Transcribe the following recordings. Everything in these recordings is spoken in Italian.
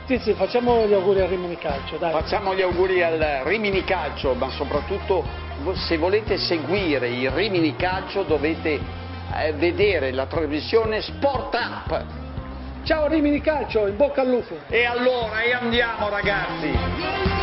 Sì, facciamo gli auguri al Rimini Calcio, dai. Facciamo gli auguri al Rimini Calcio, ma soprattutto se volete seguire il Rimini Calcio dovete vedere la trasmissione Sport Up. Ciao Rimini Calcio, in bocca al lupo. E allora, andiamo ragazzi.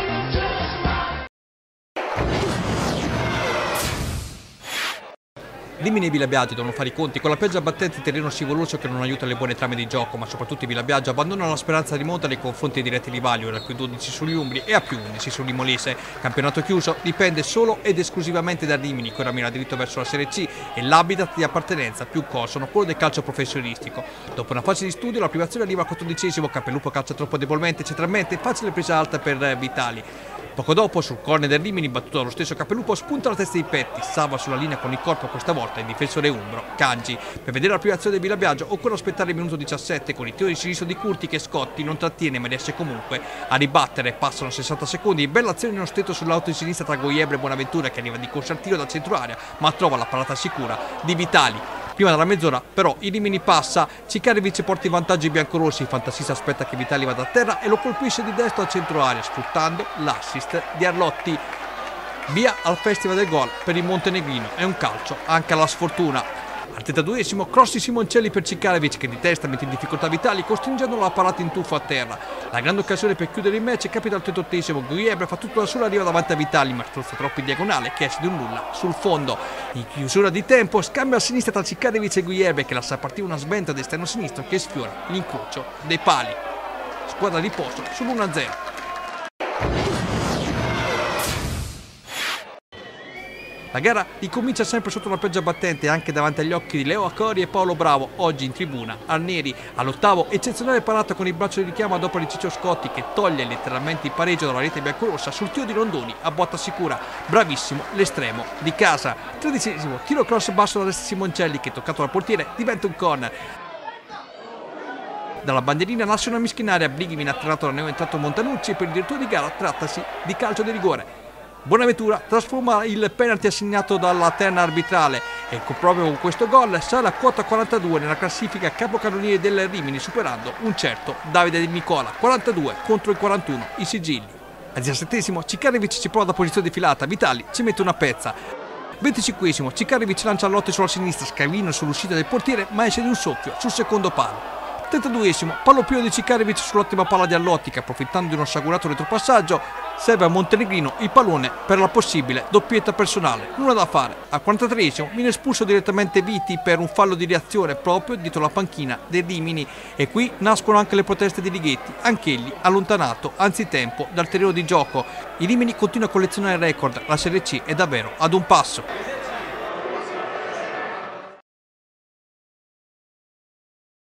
Rimini e Villabiagio devono fare i conti con la pioggia battente e il terreno scivoloso che non aiuta le buone trame di gioco, ma soprattutto i Villabiagio abbandonano la speranza di monta nei confronti dei diretti rivali, ora più 12 sugli Umbri e a più 11 sugli Molise. Campionato chiuso dipende solo ed esclusivamente da Rimini, che ora mira dritto verso la Serie C e l'habitat di appartenenza più consono, quello del calcio professionistico. Dopo una fase di studio la privazione arriva al 14esimo, Capellupo calcia troppo debolmente, centralmente, facile presa alta per Vitali. Poco dopo, sul corner del Rimini, battuto dallo stesso Capellupo, spunta la testa di Petti, salva sulla linea con il corpo questa volta il difensore umbro, Cangi. Per vedere la privazione del Villabiagio occorre aspettare il minuto 17 con il tiro di sinistro di Curti che Scotti non trattiene ma riesce comunque a ribattere. Passano 60 secondi, bella azione nello stretto sull'auto di sinistra tra Goiebre e Bonaventura che arriva di corsa al tiro dal centro area ma trova la parata sicura di Vitali. Prima della mezz'ora però il Rimini passa, Cikarevic porta i vantaggi biancorossi, il fantasista aspetta che Vitali vada a terra e lo colpisce di destra al centro area sfruttando l'assist di Arlotti. Via al festival del gol per il montenegrino, è un calcio anche alla sfortuna. Al 32esimo cross di Simoncelli per Cikarevic che di testa mette in difficoltà Vitali costringendolo a parata in tuffo a terra. La grande occasione per chiudere il match capita al 38esimo, Guiebre fa tutto da solo, arriva davanti a Vitali ma strozza troppo in diagonale che esce di un nulla sul fondo. In chiusura di tempo scambio a sinistra tra Cikarevic e Guiebre che lascia partire una sbenta d'esterno sinistro che sfiora l'incrocio dei pali. Squadra di posto sull'1-0. La gara ricomincia sempre sotto la pioggia battente anche davanti agli occhi di Leo Acori e Paolo Bravo, oggi in tribuna. Arneri all'ottavo, eccezionale parata con il braccio di richiamo ad opera di Ciccio Scotti che toglie letteralmente il pareggio dalla rete biancorossa sul tiro di Rondoni a botta sicura. Bravissimo l'estremo di casa. 13esimo, tiro cross basso da destra Simoncelli che toccato dal portiere diventa un corner. Dalla bandierina nasce una mischinaria, Brighi viene atterrato da neoentrato Montanucci e per il direttore di gara trattasi di calcio di rigore. Bonaventura trasforma il penalty assegnato dalla terna arbitrale e proprio con questo gol sale a quota 42 nella classifica capocannoniere del Rimini superando un certo Davide Di Nicola, 42 contro il 41 i sigilli. Al 17esimo Cikarevic ci prova da posizione defilata, Vitali ci mette una pezza. 25esimo Cikarevic lancia Lotti sulla sinistra, scavina sull'uscita del portiere ma esce di un soffio sul secondo palo. 32esimo, pallo più di Cikarevic sull'ottima palla di Arlotti che approfittando di uno sciagurato retropassaggio serve a Montenegrino il pallone per la possibile doppietta personale. Nulla da fare. Al 43esimo viene espulso direttamente Viti per un fallo di reazione proprio dietro la panchina dei Rimini e qui nascono anche le proteste di Righetti, anch'egli allontanato anzitempo dal terreno di gioco. Il Rimini continua a collezionare record, la Serie C è davvero ad un passo.